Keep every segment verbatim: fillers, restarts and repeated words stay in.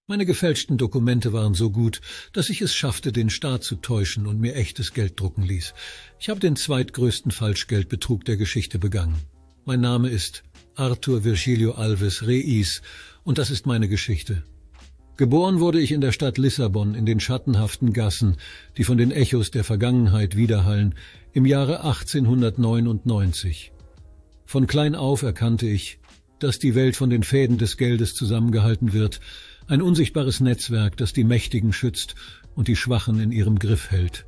Meine gefälschten Dokumente waren so gut, dass ich es schaffte, den Staat zu täuschen und mir echtes Geld drucken ließ. Ich habe den zweitgrößten Falschgeldbetrug der Geschichte begangen. Mein Name ist Arthur Virgilio Alves Reis und das ist meine Geschichte. Geboren wurde ich in der Stadt Lissabon in den schattenhaften Gassen, die von den Echos der Vergangenheit widerhallen, im Jahre achtzehnhundertneunundneunzig. Von klein auf erkannte ich, dass die Welt von den Fäden des Geldes zusammengehalten wird, ein unsichtbares Netzwerk, das die Mächtigen schützt und die Schwachen in ihrem Griff hält.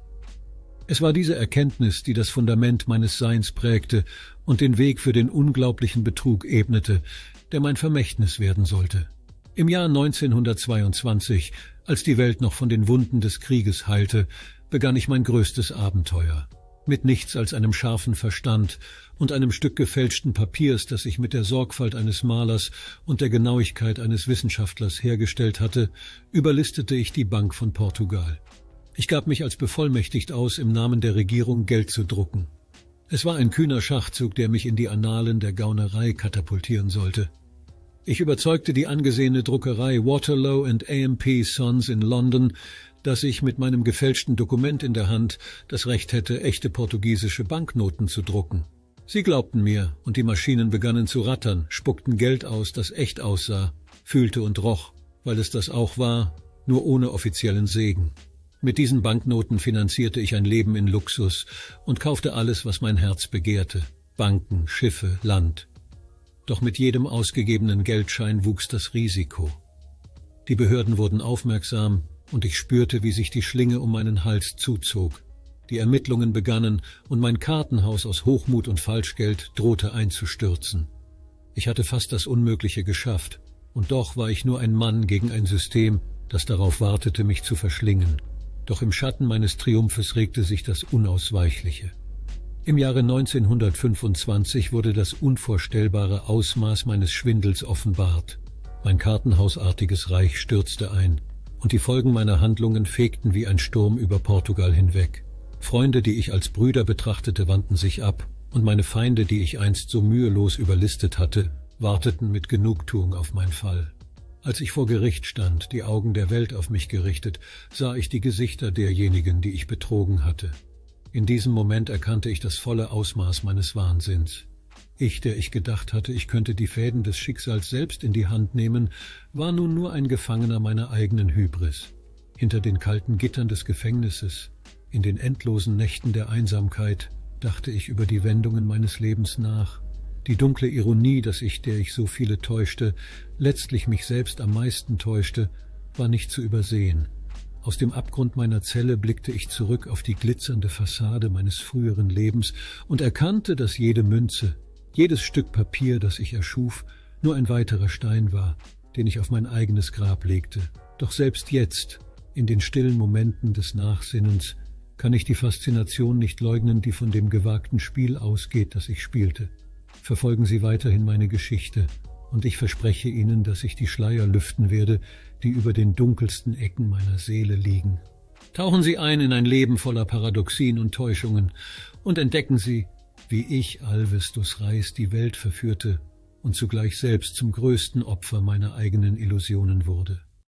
Es war diese Erkenntnis, die das Fundament meines Seins prägte und den Weg für den unglaublichen Betrug ebnete, der mein Vermächtnis werden sollte. Im Jahr neunzehnhundertzweiundzwanzig, als die Welt noch von den Wunden des Krieges heilte, begann ich mein größtes Abenteuer. Mit nichts als einem scharfen Verstand und einem Stück gefälschten Papiers, das ich mit der Sorgfalt eines Malers und der Genauigkeit eines Wissenschaftlers hergestellt hatte, überlistete ich die Bank von Portugal. Ich gab mich als bevollmächtigt aus, im Namen der Regierung Geld zu drucken. Es war ein kühner Schachzug, der mich in die Annalen der Gaunerei katapultieren sollte. Ich überzeugte die angesehene Druckerei Waterloo and A M P Sons in London, dass ich mit meinem gefälschten Dokument in der Hand das Recht hätte, echte portugiesische Banknoten zu drucken. Sie glaubten mir, und die Maschinen begannen zu rattern, spuckten Geld aus, das echt aussah, fühlte und roch, weil es das auch war, nur ohne offiziellen Segen. Mit diesen Banknoten finanzierte ich ein Leben in Luxus und kaufte alles, was mein Herz begehrte: Banken, Schiffe, Land. Doch mit jedem ausgegebenen Geldschein wuchs das Risiko. Die Behörden wurden aufmerksam, und ich spürte, wie sich die Schlinge um meinen Hals zuzog. Die Ermittlungen begannen, und mein Kartenhaus aus Hochmut und Falschgeld drohte einzustürzen. Ich hatte fast das Unmögliche geschafft, und doch war ich nur ein Mann gegen ein System, das darauf wartete, mich zu verschlingen. Doch im Schatten meines Triumphes regte sich das Unausweichliche. Im Jahre neunzehnhundertfünfundzwanzig wurde das unvorstellbare Ausmaß meines Schwindels offenbart. Mein kartenhausartiges Reich stürzte ein, und die Folgen meiner Handlungen fegten wie ein Sturm über Portugal hinweg. Freunde, die ich als Brüder betrachtete, wandten sich ab, und meine Feinde, die ich einst so mühelos überlistet hatte, warteten mit Genugtuung auf meinen Fall. Als ich vor Gericht stand, die Augen der Welt auf mich gerichtet, sah ich die Gesichter derjenigen, die ich betrogen hatte. In diesem Moment erkannte ich das volle Ausmaß meines Wahnsinns. Ich, der ich gedacht hatte, ich könnte die Fäden des Schicksals selbst in die Hand nehmen, war nun nur ein Gefangener meiner eigenen Hybris. Hinter den kalten Gittern des Gefängnisses, in den endlosen Nächten der Einsamkeit, dachte ich über die Wendungen meines Lebens nach. Die dunkle Ironie, dass ich, der ich so viele täuschte, letztlich mich selbst am meisten täuschte, war nicht zu übersehen. Aus dem Abgrund meiner Zelle blickte ich zurück auf die glitzernde Fassade meines früheren Lebens und erkannte, dass jede Münze, jedes Stück Papier, das ich erschuf, nur ein weiterer Stein war, den ich auf mein eigenes Grab legte. Doch selbst jetzt, in den stillen Momenten des Nachsinnens, kann ich die Faszination nicht leugnen, die von dem gewagten Spiel ausgeht, das ich spielte. Verfolgen Sie weiterhin meine Geschichte, und ich verspreche Ihnen, dass ich die Schleier lüften werde, die über den dunkelsten Ecken meiner Seele liegen. Tauchen Sie ein in ein Leben voller Paradoxien und Täuschungen und entdecken Sie, wie ich, Alves dos Reis, die Welt verführte und zugleich selbst zum größten Opfer meiner eigenen Illusionen wurde.